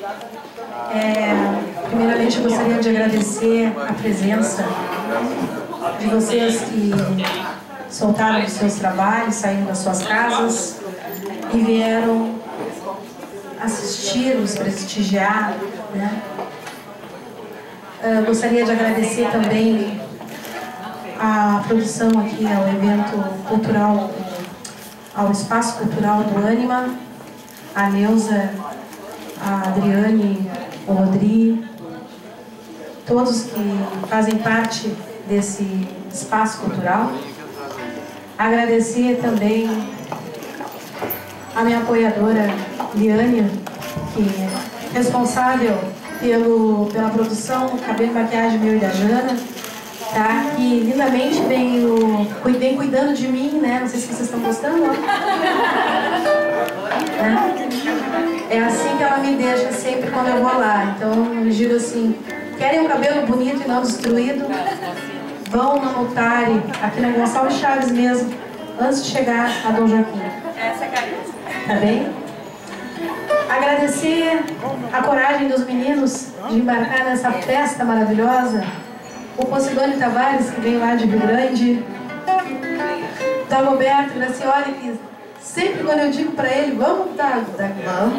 Primeiramente, eu gostaria de agradecer a presença de vocês que soltaram os seus trabalhos, saíram das suas casas e vieram assistir, nos prestigiar, né? Gostaria de agradecer também a produção aqui ao evento cultural, ao Espaço Cultural do Ânima, a Neuza, a Adriane, o Rodrigo, todos que fazem parte desse espaço cultural. Agradecer também a minha apoiadora, Liane, que é responsável pela produção, cabelo e maquiagem meu e da Jana, tá? Que lindamente vem cuidando de mim, né? Não sei se vocês estão gostando, ó. É assim que ela me deixa sempre quando eu vou lá. Então eu digo assim: querem um cabelo bonito e não destruído? Vão no Notari, aqui na Gonçalves Chaves mesmo, antes de chegar a Dom Joaquim. Essa é carinha. Tá bem? Agradecer a coragem dos meninos de embarcar nessa festa maravilhosa. O Posidônio Tavares, que vem lá de Rio Grande. Da Roberto Gracioli, que sempre quando eu digo pra ele, vamos, vamos.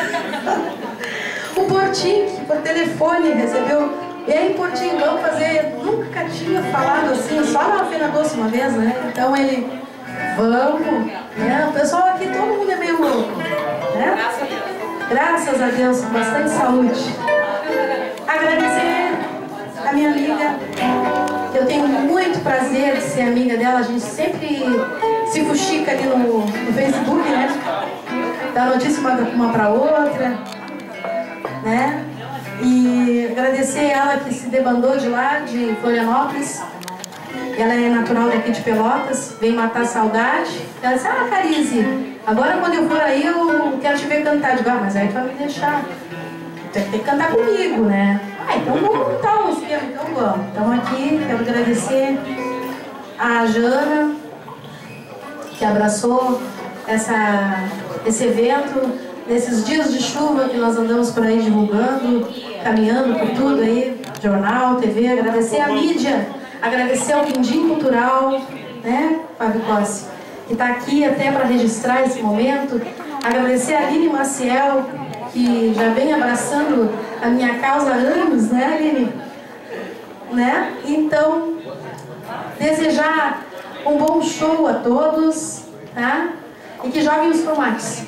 O Portinho, que por telefone recebeu. E aí, Portinho, vamos fazer. Nunca tinha falado assim, só na Feira Doce uma vez, né? Então ele, vamos. Né? O pessoal aqui, todo mundo é meio louco, né? Graças a Deus, com bastante saúde. Agradecer a minha amiga. Eu tenho muito prazer de ser amiga dela. A gente sempre se fuxica ali no Facebook, né? Dá notícia uma para outra, né? E agradecer ela que se debandou de lá, de Florianópolis. Ela é natural daqui de Pelotas, veio matar a saudade. Ela disse: ah, Carize, agora quando eu for aí eu quero te ver cantar. Eu digo: ah, mas aí tu vai me deixar. Tu tem que cantar comigo, né? Ah, então vamos montar um esquema, então vamos. Então aqui quero agradecer a Jana, que abraçou esse evento, nesses dias de chuva que nós andamos por aí divulgando, caminhando por tudo aí, jornal, TV. Agradecer a mídia, agradecer ao Quindim Cultural, né, Fábio Cossi, que está aqui até para registrar esse momento. Agradecer a Aline Maciel, que já vem abraçando a minha causa há anos, né, Aline? Né? Então, desejar um bom show a todos, tá? E que joguem os tomates.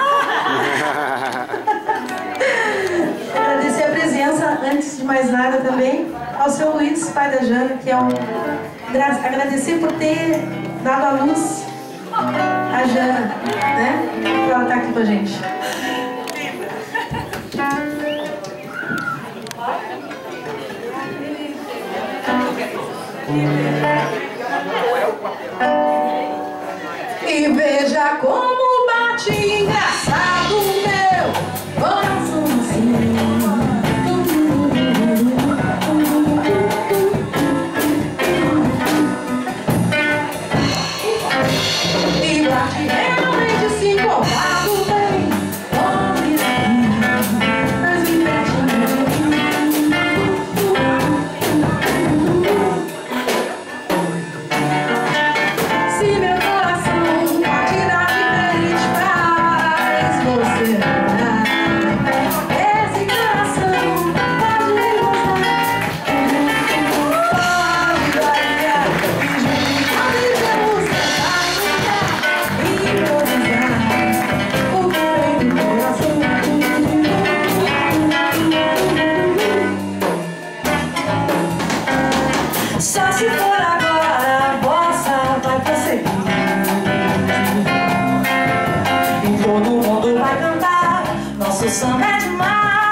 Agradecer a presença, antes de mais nada também, ao seu Luiz, pai da Jana, que é agradecer por ter dado à luz a Jana, né? Por ela estar aqui com a gente. E veja como bate engraçado o meu coraçãozinho. E bate realmente sincopado bem. Mas me se meu coração bate na diferente faz você lembrar. Esse coração pode gostar, pode variar. E juntos podemos cantar e improvisar o que vem do coração. Só se for agora a bossa vai prosseguir e todo mundo vai cantar. Nosso samba é demais.